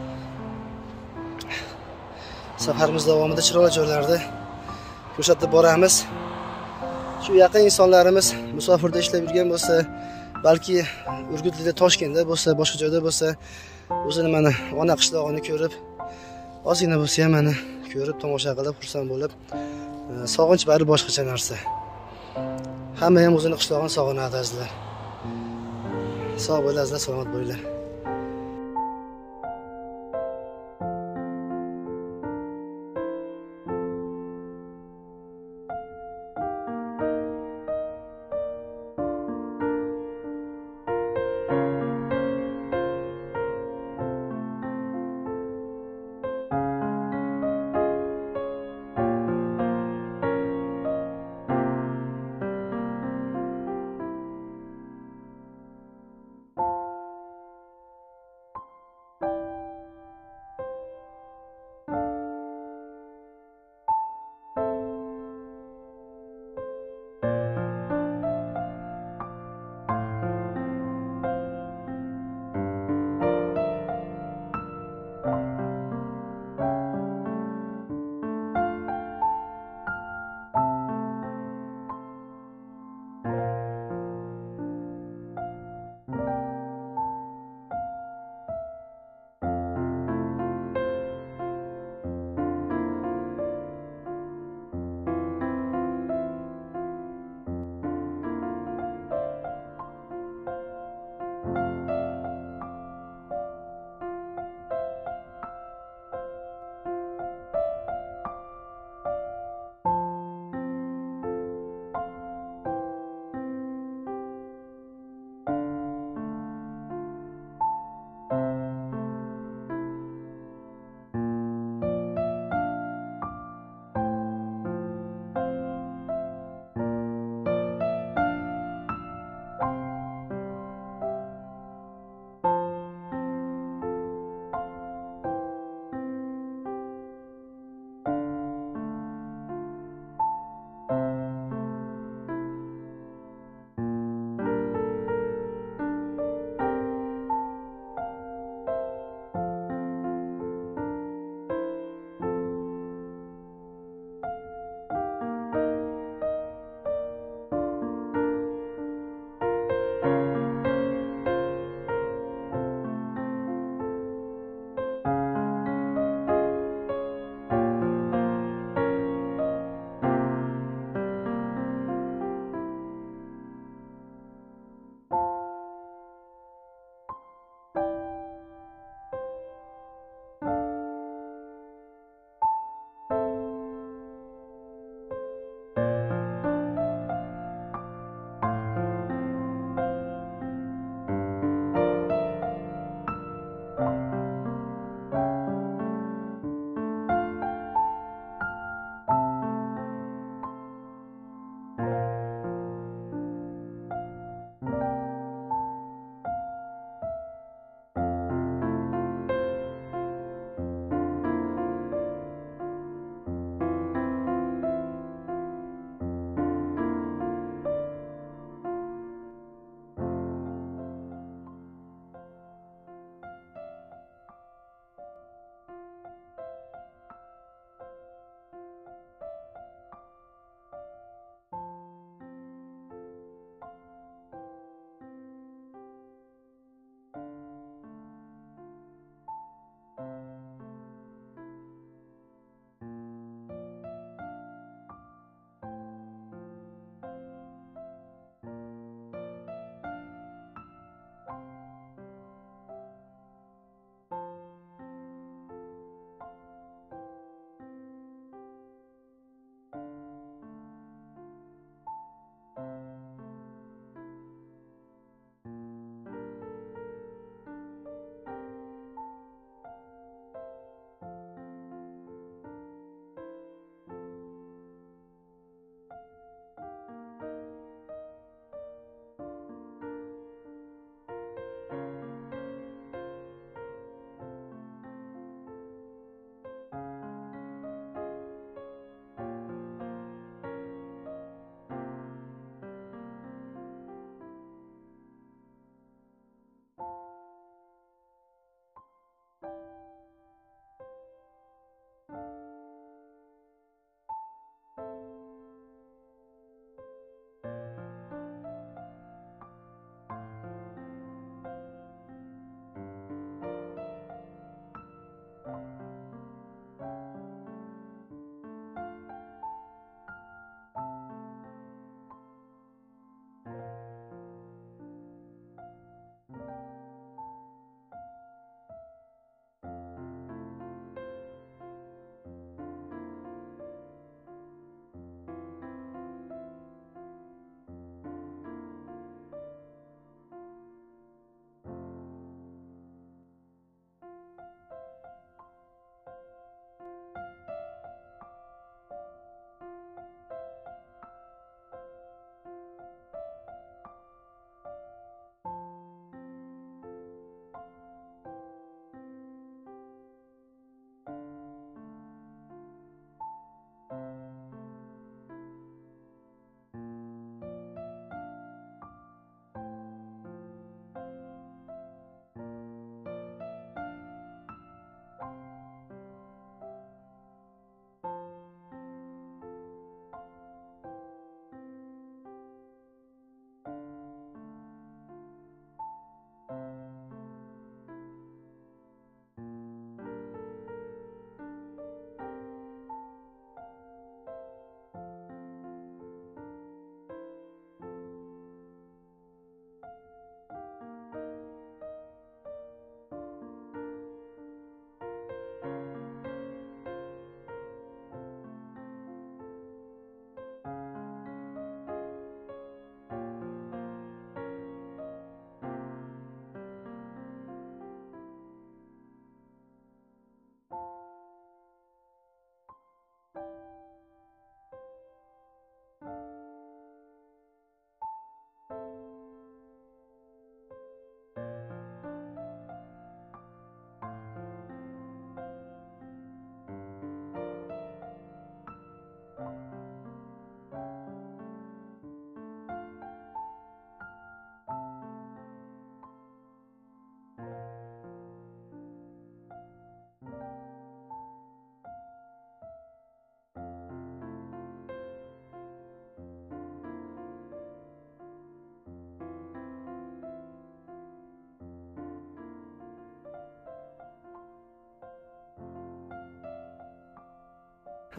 safarimiz davomida chiroyli joylarda ko'rsatib boramiz. Shu yaqin insonlarimiz musofirda ishlab yurgan bo'lsa, balki Urgutda, Toshkentda bo'lsa, boshqa joyda bo'lsa, o'zini mana ona qishlog'ini ko'rib, ozgina bo'lsa ham mana ko'rib, tomosha qilib, xursand bo'lib, sog'inch bari boshqacha narsa. Hamma ham o'zini qishlog'ini sog'inadi azizlar. Sog' bo'linglar, salomat bo'linglar.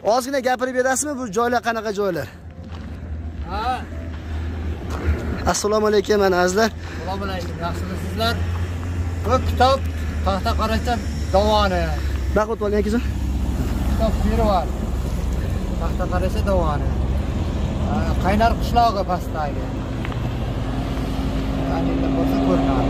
Ozgina gapirib berasizmi bu joylar qanaqa joylar? Ha. Assalomu alaykum mana azizlar. Assalomu alaykum. Yaxshimisizlar? Bu kitob Taxta Qaracha dovoni. Baqut oling akajon. Kitob Perval. Taxta Qaracha dovoni. Qaynar qishlog'i pastdagi. Yani bo'lsa ko'rinadi.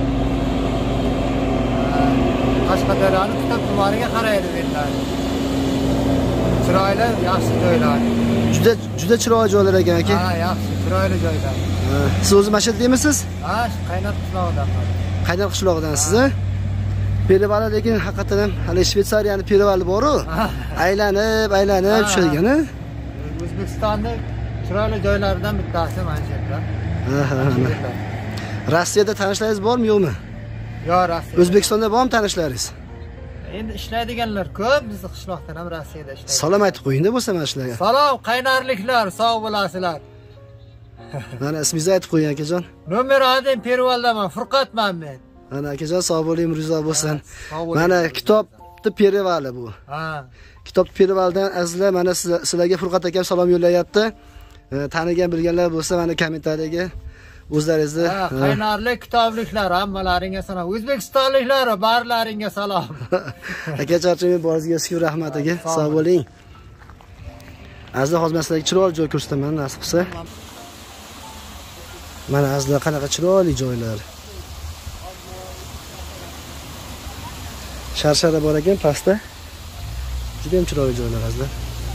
Qashqadaryoning kitob tumaniga qaraydi beriladi. Chiroyli, yaxshi joylar. Juda chiroyli joylar ekan aka. Ha, yaxshi, chiroyli joylar. Siz o'zi mana shu deymisiz? Ha, Qaynar qishlog'idan. Qaynar qishlog'idansiz, ha? Perevali lekin haqiqatan ham hali Shvetsariyani perevali bor-ku. Aylanib tushadigan, ha? O'zbekistonning chiroyli joylaridan bittasi mana shu yerda. Rossiyada tanishlaringiz bormi, yo'qmi? Yo'q, Rossiya. O'zbekistonda bormi tanishlaringiz? Endi ishlaydiganlar ko'p, bizni qishloqdan ham Rossiyada ishlaydi. Salom aytib qo'ying-da bo'lsa mana shularga. Salom, qaynarliklar, sog' bo'lasizlar. Mana ismingizni aytib qo'ying akajon. Nomer 1 Pervaldaman, Furqatman men. Mana akajon sog' bo'ling, rizo bo'lsin. Mana kitobni perevali bu. Ha. Kitob Pervaldan azizlar, mana sizlarga Furqat akam salom yo'llayapti. Tanigan bilganlar bo'lsa mana kommentariyaga o'zlaringizni qaynarlik kitobliklar hammalaringga salom. O'zbekistonliklar barlaringga salom. Aka charchagan boringizga shukr, rahmat aka. Sog' bo'ling. Azizlar, hozir sizlarga chiroyli joy ko'rsataman nasib qilsa. Mana azizlar qanaqa chiroyli joylar. Sharshara bor ekan pastda. Juda ham chiroyli joylar azizlar.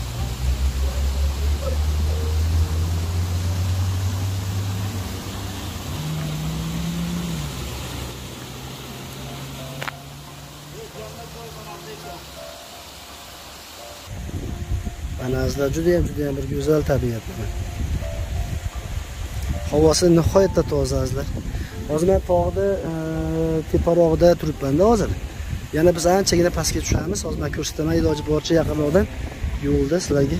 Mana azizlar juda ham bir go'zal tabiat. Havosi nihoyatda toza azizlar. Hozir men tog'da teparog'ida turibman-da hozir. Yana biz anchagina pastga tushamiz. Hozir men ko'rsataman iloji boricha yaqinroqdan yo'lda sizlarga.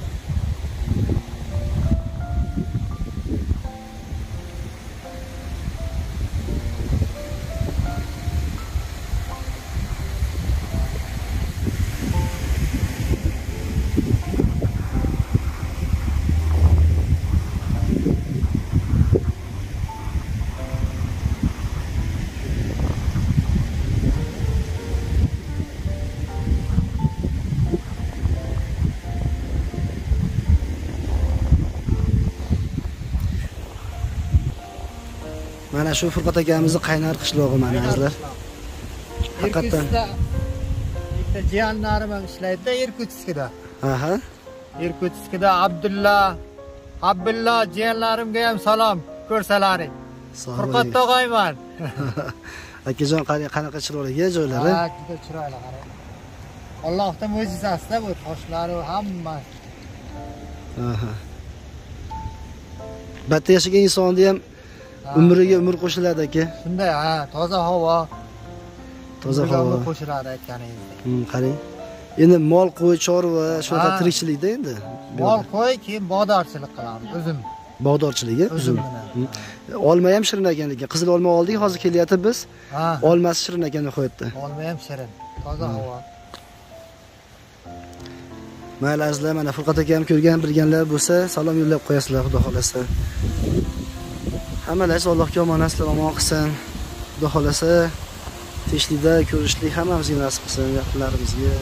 Mana shu Furqat akamizning qaynar qishlog'i mana azizlar. Haqiqatan. Bitta jiyanlarim ham ishlaydi Irkutskda. Aha. Irkutskda Abdulla jiyanlarimga ham salom ko'rsalaring. Furqat tog'ayman. Akajon qanaqa chiroyli joylari? Ha, juda chiroyli qarang. Allohning mo'jizasi bu toshlari hamma. Aha. Batta yashagan insonni ham umriga umr qo'shiladi aka. Shunday, ha, toza havo. Toza havo qo'shiladi aytganingizdek. Qarang. Endi mol, qo'y, chorva, shunaqa tirikchilikda endi. Mol, qo'y, keyin bog'dorchilik qilamiz, uzum. Bog'dorchiligi, uzum. Olma ham shirin ekan lekin. Qizil olma oldik, hozir kelyapti biz. Olmasi shirin ekan nihoyatda. Olma ham shirin, toza havo. Mayli azizlar, mana Furqat akam ko'rgan, bilganlar bo'lsa, salom yo'llab qo'yasizlar, xudo xolasa. Hammalaringiz Allohga omonatlar, omon qilsin. Xudo xolasa, tinchlikda ko'rishlik hammamizga nasib qilsin, yaqinlarimizga.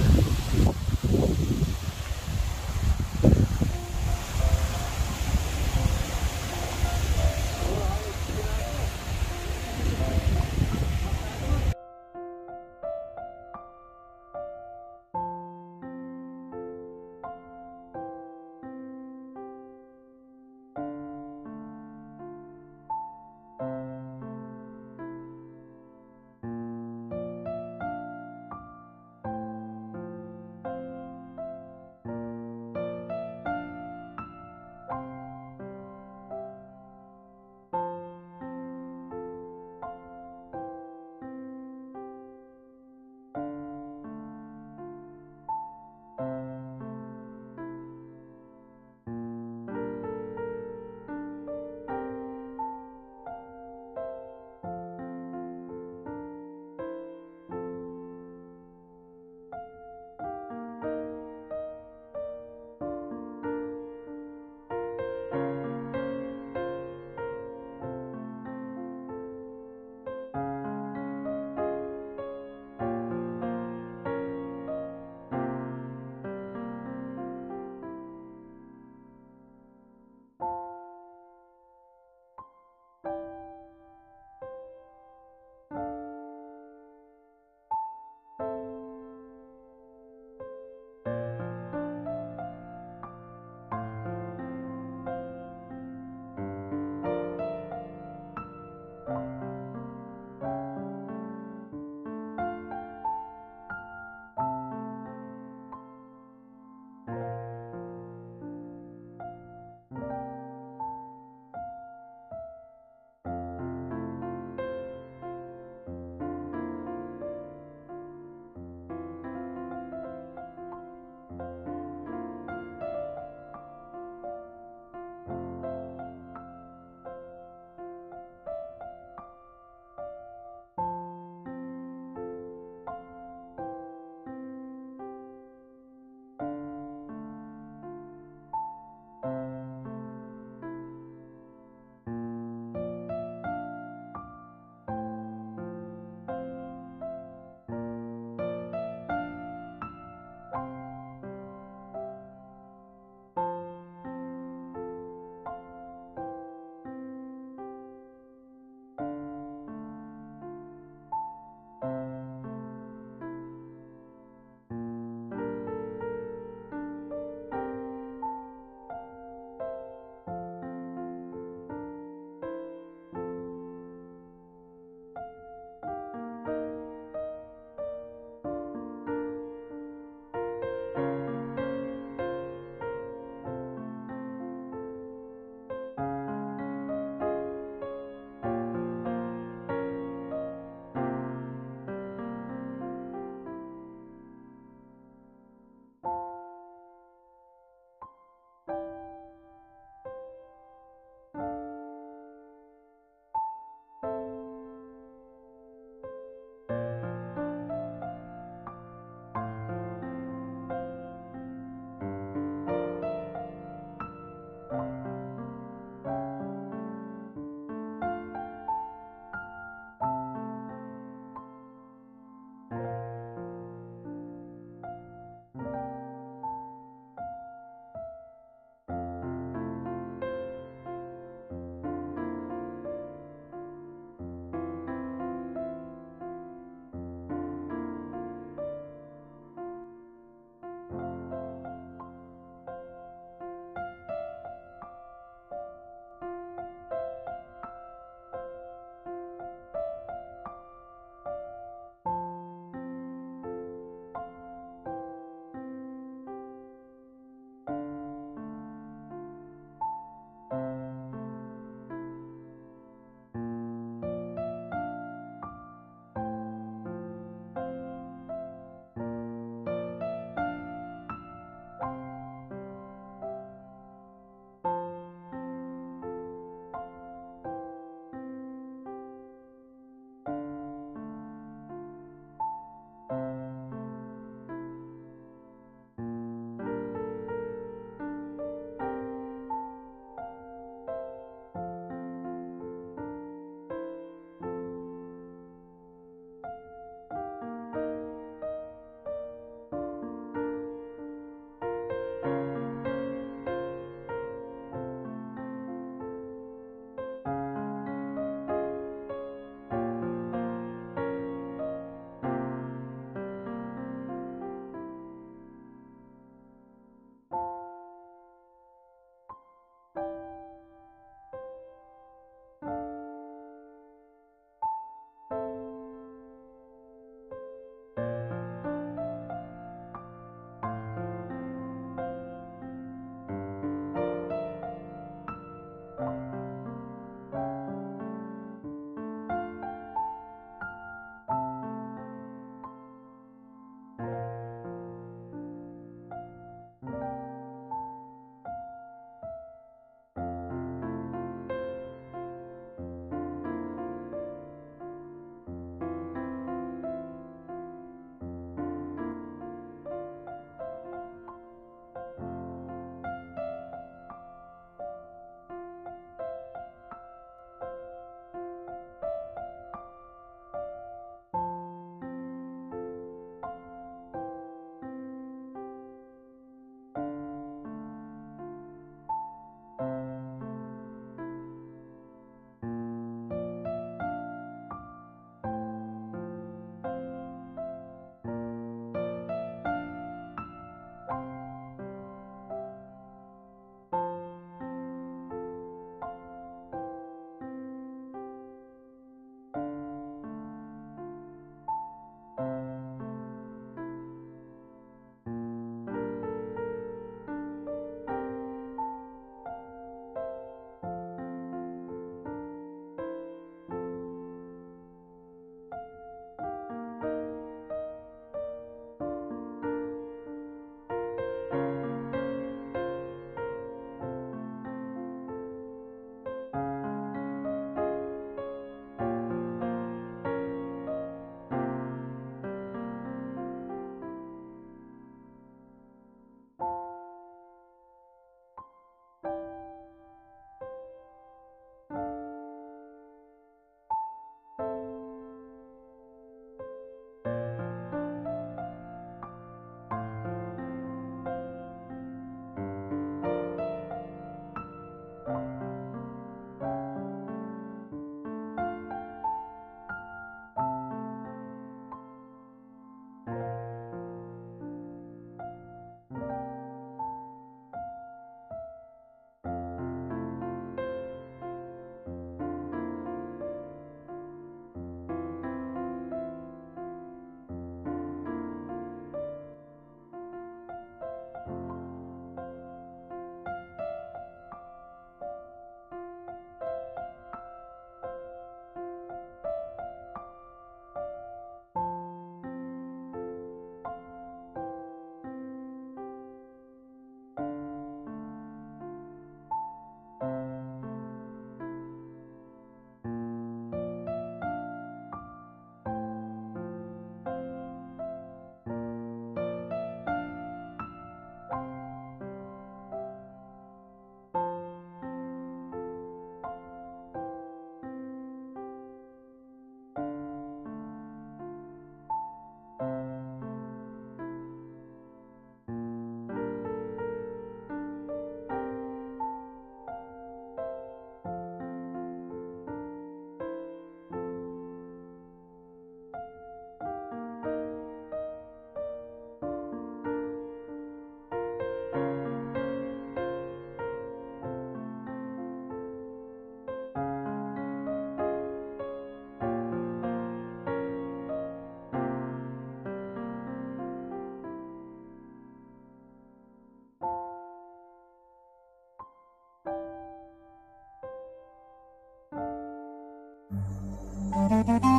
Thank you.